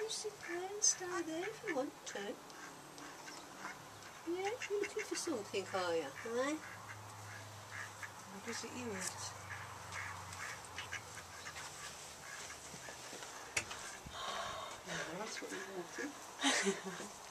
sit there and stay there if you want to. Yeah, you're looking for something, are you? Eh? What is it you eat? Yeah, that's what you wanted.